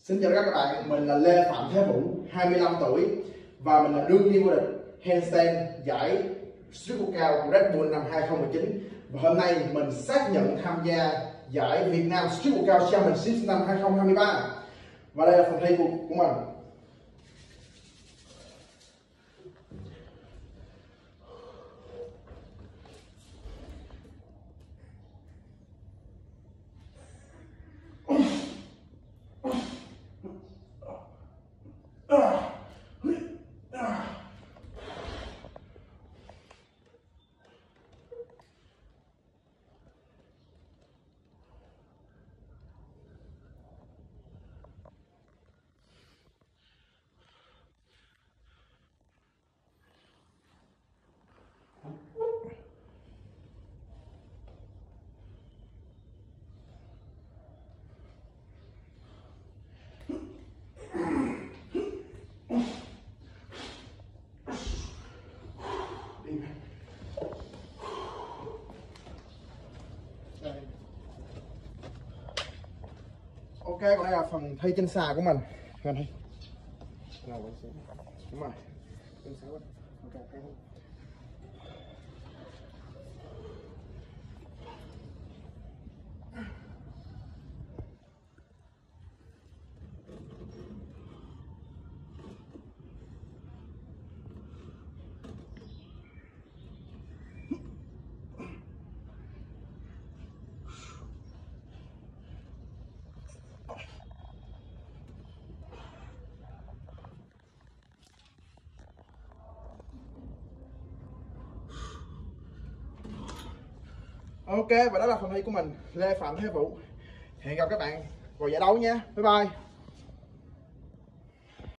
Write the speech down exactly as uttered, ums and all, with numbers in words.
Xin chào các bạn, mình là Lê Phạm Thế Vũ, hai mươi lăm tuổi và mình là đương kim vô địch handstand giải strip cao của Red Bull năm hai không một chín. Và hôm nay mình xác nhận tham gia giải Việt Nam Strip cao Championship năm hai không hai ba. Và đây là phần thi của, của mình. Ok, còn đây là phần thi trên xà của mình. Gần đây. Đúng rồi. Trên xà của mình. Ok, Ok, và đó là phần thi của mình, Lê Phạm Thế Vũ. Hẹn gặp các bạn vào giải đấu nha. Bye bye.